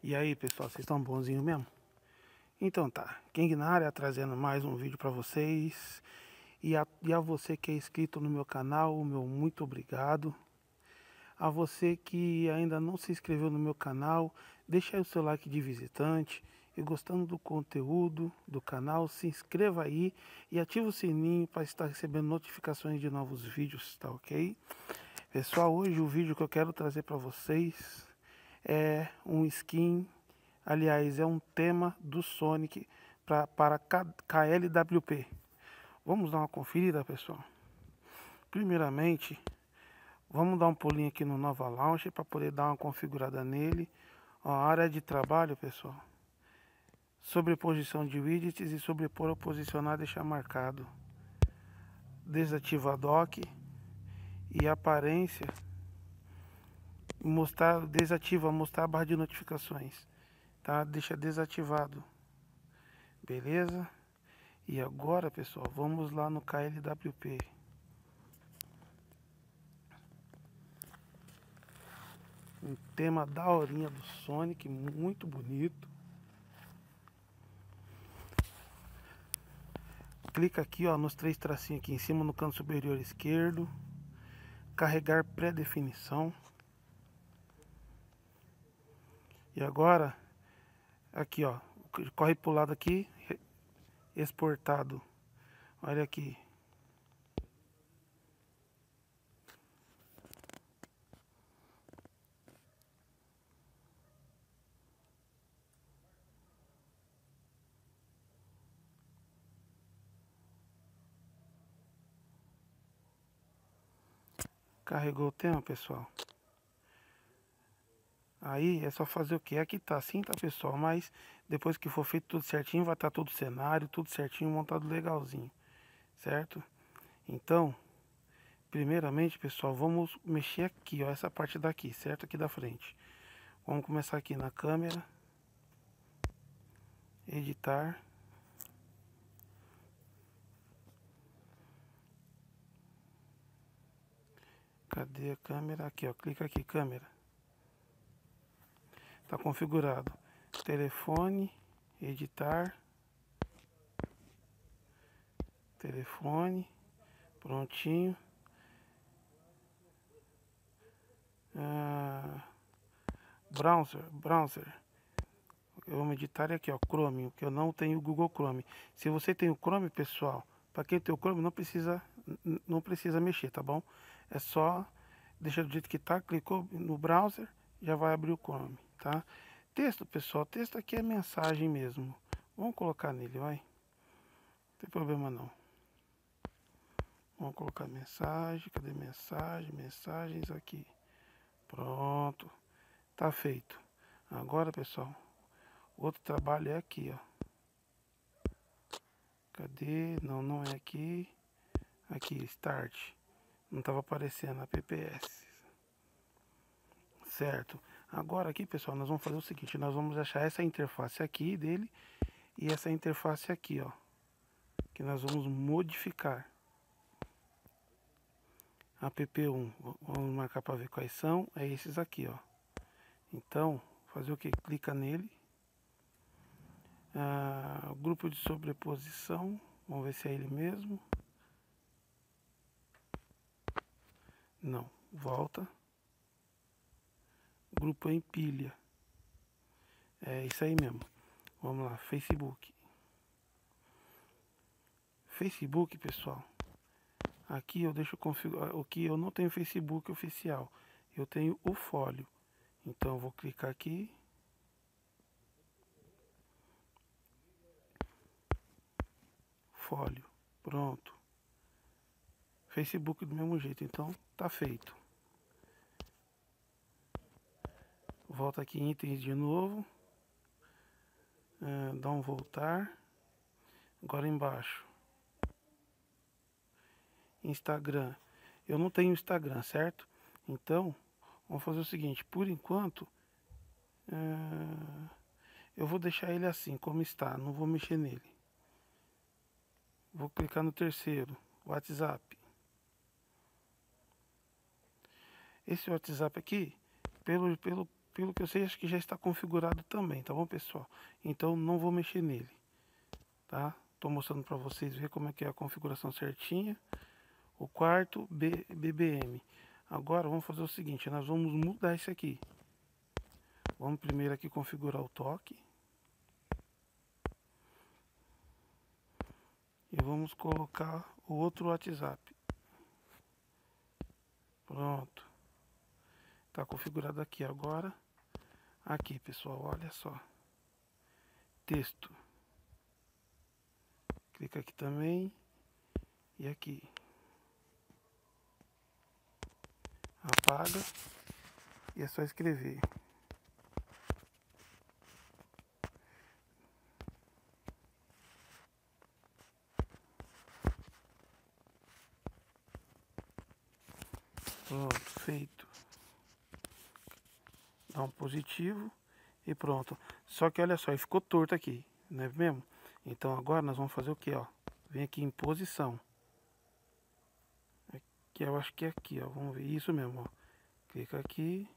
E aí, pessoal, vocês estão bonzinho mesmo? Então tá, King na área trazendo mais um vídeo para vocês. E a você que é inscrito no meu canal, o meu muito obrigado. A você que ainda não se inscreveu no meu canal, deixa aí o seu like de visitante. E gostando do conteúdo do canal, se inscreva aí e ative o sininho para estar recebendo notificações de novos vídeos, tá ok? Pessoal, hoje o vídeo que eu quero trazer para vocês é um skin. Aliás, é um tema do Sonic para KLWP. Vamos dar uma conferida, pessoal. Primeiramente, vamos dar um pulinho aqui no Nova Launcher para poder dar uma configurada nele. Ó, a área de trabalho, pessoal. Sobreposição de widgets e sobrepor ou posicionar, deixar marcado. Desativa a dock e aparência. Desativa, mostrar a barra de notificações. Tá? Deixa desativado. Beleza? E agora, pessoal, vamos lá no KLWP. Um tema daorinha do Sonic, muito bonito. Clica aqui, ó, nos três tracinhos aqui em cima no canto superior esquerdo. Carregar pré-definição. E agora, aqui, ó, corre pro lado aqui, exportado. Olha aqui. Carregou o tema, pessoal. Aí é só fazer o que? Aqui tá assim, tá, pessoal? Mas depois que for feito tudo certinho, vai estar todo o cenário, tudo certinho, montado legalzinho, certo? Então, primeiramente, pessoal, vamos mexer aqui, ó, essa parte daqui, certo? Aqui da frente. Vamos começar aqui na câmera, editar. Cadê a câmera? Aqui, ó, clica aqui, câmera. Tá configurado. Telefone, editar. Telefone, prontinho. Browser. Vamos editar aqui, ó, Chrome, que eu não tenho o Google Chrome. Se você tem o Chrome, pessoal, para quem tem o Chrome não precisa mexer, tá bom? É só deixar do jeito que tá, clicou no browser, já vai abrir o Chrome, tá? Texto, pessoal, texto aqui é mensagem mesmo. Vamos colocar nele, vai. Não tem problema não. Vamos colocar mensagem, cadê mensagem? Mensagens aqui. Pronto, tá feito. Agora, pessoal, outro trabalho é aqui, ó. Cadê? Não, não é aqui. Aqui, Start. Não estava aparecendo a PPS. Certo. Agora aqui, pessoal, nós vamos fazer o seguinte. Nós vamos achar essa interface aqui dele e essa interface aqui, ó. Que nós vamos modificar. App1. Vamos marcar para ver quais são. É esses aqui, ó. Então, fazer o que? Clica nele. Grupo de sobreposição. Vamos ver se é ele mesmo. Não. Volta. Grupo em pilha. É isso aí mesmo. Vamos lá. Facebook. Facebook, pessoal. Aqui eu deixo configurar. O que eu não tenho Facebook oficial. Eu tenho o Folio. Então eu vou clicar aqui. Folio. Pronto. Facebook do mesmo jeito. Então tá feito. Volta aqui em itens de novo. Dá um voltar. Agora embaixo. Instagram. Eu não tenho Instagram, certo? Então, vamos fazer o seguinte. Por enquanto, eu vou deixar ele assim, como está. Não vou mexer nele. Vou clicar no terceiro. WhatsApp. Esse WhatsApp aqui, pelo pelo que eu sei, acho que já está configurado também, tá bom, pessoal? Então não vou mexer nele, tá? Tô mostrando para vocês ver como é que é a configuração certinha. O quarto BBM. Agora vamos fazer o seguinte, nós vamos mudar isso aqui. Vamos primeiro aqui configurar o toque. E vamos colocar o outro WhatsApp. Pronto. Tá configurado aqui agora. Aqui, pessoal, olha só. Texto. Clica aqui também. E aqui. Apaga. E é só escrever. Pronto, feito. Dá um positivo e pronto. Só que olha só, ele ficou torto aqui, não é mesmo? Então agora nós vamos fazer o que, ó? Vem aqui em posição. Aqui eu acho que é aqui, ó. Vamos ver isso mesmo, ó. Clica aqui.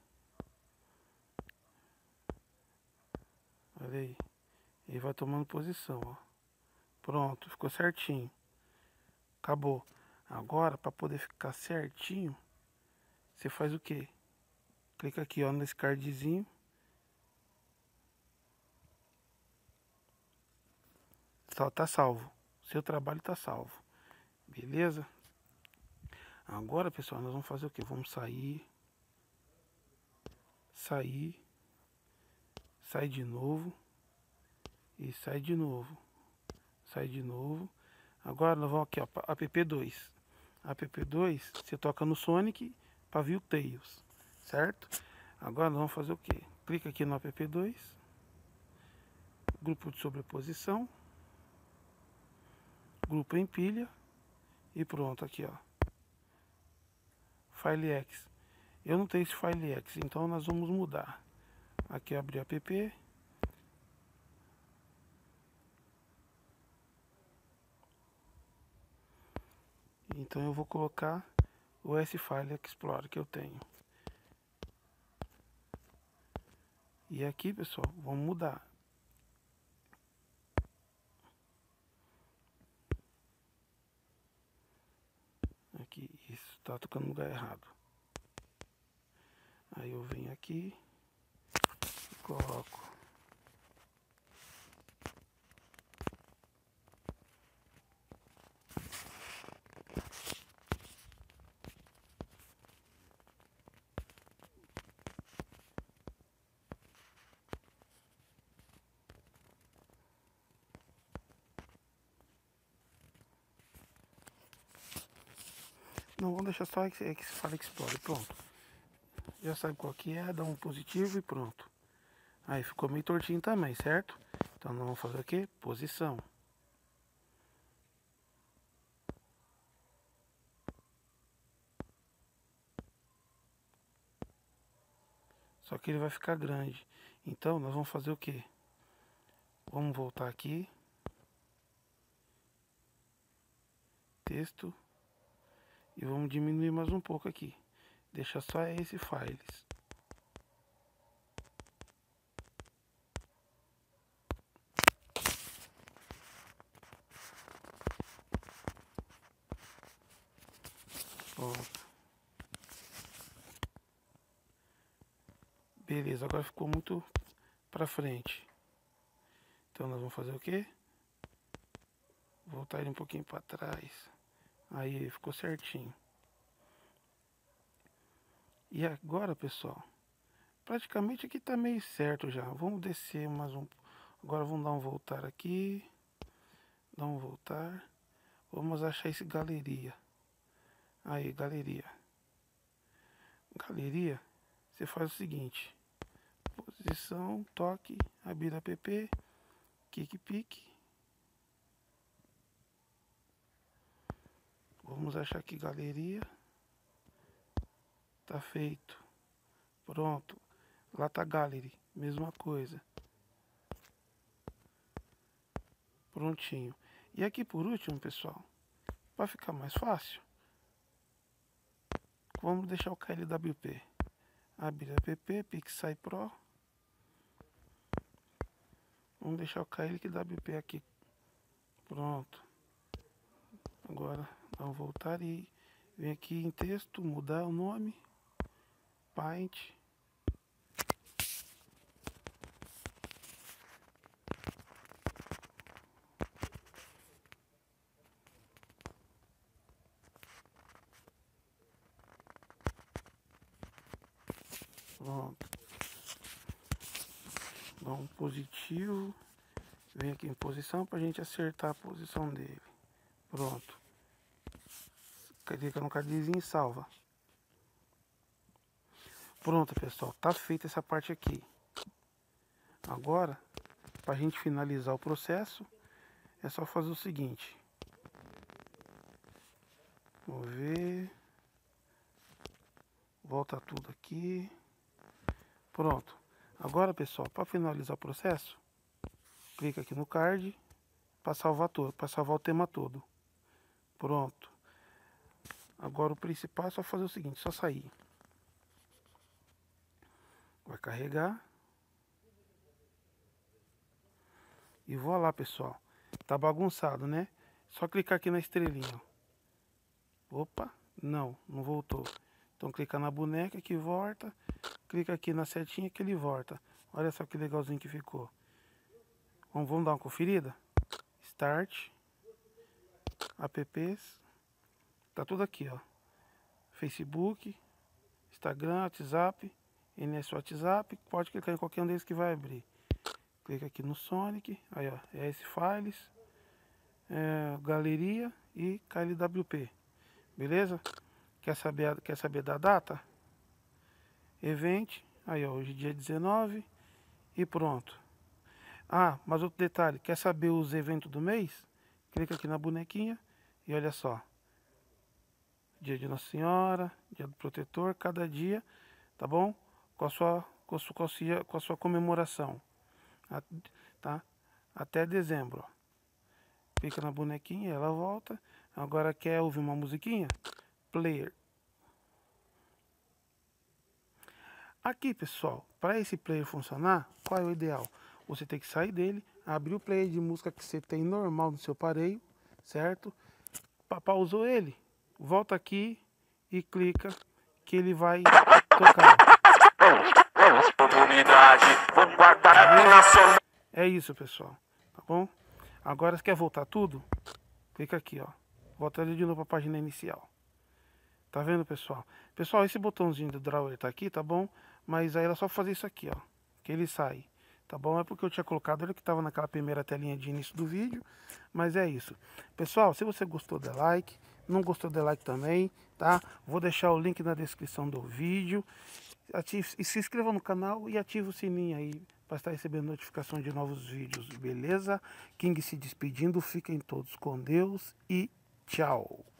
Olha aí. E vai tomando posição, ó. Pronto, ficou certinho. Acabou. Agora, para poder ficar certinho, você faz o quê? Clica aqui, ó, nesse cardzinho. Só tá salvo. Seu trabalho tá salvo. Beleza? Agora, pessoal, nós vamos fazer o quê? Vamos sair. Sair. Sai de novo. E sai de novo. Sai de novo. Agora nós vamos aqui, ó, app2. App2, você toca no Sonic para ver o Tails, certo? Agora nós vamos fazer o que? Clica aqui no app2, grupo de sobreposição, grupo em pilha e pronto, aqui ó, FileX. Eu não tenho esse FileX, então nós vamos mudar. Aqui abrir app. Então eu vou colocar o S-File Explorer que eu tenho. E aqui, pessoal, vamos mudar. Aqui, isso, tá tocando no lugar errado. Aí eu venho aqui e coloco. Não, vamos deixar só File Explorer, pronto. Já sabe qual que é, dá um positivo e pronto. Aí ficou meio tortinho também, certo? Então nós vamos fazer o que? Posição. Só que ele vai ficar grande. Então nós vamos fazer o que? Vamos voltar aqui. Texto. E vamos diminuir mais um pouco aqui. Deixa só esse files. Pronto. Beleza, agora ficou muito pra frente. Então nós vamos fazer o que? Voltar ele um pouquinho para trás. Aí ficou certinho. E agora, pessoal, praticamente aqui tá meio certo já. Vamos descer mais um. Agora vamos dar um voltar aqui. Dar um voltar. Vamos achar esse galeria. Aí, galeria. Galeria, você faz o seguinte. Posição, toque, abrir app, kick pick. Vamos achar aqui galeria. Tá feito. Pronto. Lá tá gallery, mesma coisa. Prontinho. E aqui por último, pessoal, para ficar mais fácil, vamos deixar o KLWP. Abrir app, PicSai Pro. Vamos deixar o KLWP aqui. Pronto. Agora vamos voltar e vem aqui em texto, mudar o nome. Paint. Pronto. Dá um positivo. Vem aqui em posição para a gente acertar a posição dele. Pronto. Clica no cardzinho e salva. Pronto, pessoal. Tá feita essa parte aqui. Agora, para a gente finalizar o processo, é só fazer o seguinte. Vamos ver. Volta tudo aqui. Pronto. Agora, pessoal, para finalizar o processo, clica aqui no card para salvar todo, para salvar o tema todo. Pronto. Agora o principal é só fazer o seguinte, só sair. Vai carregar. E vou lá, pessoal. Tá bagunçado, né? Só clicar aqui na estrelinha. Opa, não voltou. Então clica na boneca que volta. Clica aqui na setinha que ele volta. Olha só que legalzinho que ficou. Vamos dar uma conferida? Start. Apps. Tá tudo aqui, ó. Facebook, Instagram, WhatsApp, NS WhatsApp. Pode clicar em qualquer um deles que vai abrir. Clica aqui no Sonic. Aí, ó. ES Files. Galeria e KLWP. Beleza? Quer saber da data? Event. Aí, ó. Hoje dia 19. E pronto. Ah, mas outro detalhe. Quer saber os eventos do mês? Clica aqui na bonequinha. E olha só. Dia de Nossa Senhora, dia do protetor, cada dia, tá bom? Com a sua comemoração, tá? Até dezembro. Ó. Clica na bonequinha, ela volta. Agora quer ouvir uma musiquinha? Player. Aqui, pessoal, para esse player funcionar, qual é o ideal? Você tem que sair dele, abrir o player de música que você tem normal no seu aparelho, certo? Pausou ele. Volta aqui e clica que ele vai tocar. É isso, pessoal. Tá bom? Agora, se quer voltar tudo, clica aqui, ó. Volta de novo para a página inicial. Tá vendo, pessoal? Pessoal, esse botãozinho do drawer tá aqui, tá bom? Mas aí era só fazer isso aqui, ó. Que ele sai. Tá bom? É porque eu tinha colocado ele que estava naquela primeira telinha de início do vídeo. Mas é isso. Pessoal, se você gostou, dê like. Não gostou, dê like também, tá? Vou deixar o link na descrição do vídeo. Se inscreva no canal e ative o sininho aí para estar recebendo notificação de novos vídeos, beleza? King se despedindo, fiquem todos com Deus e tchau!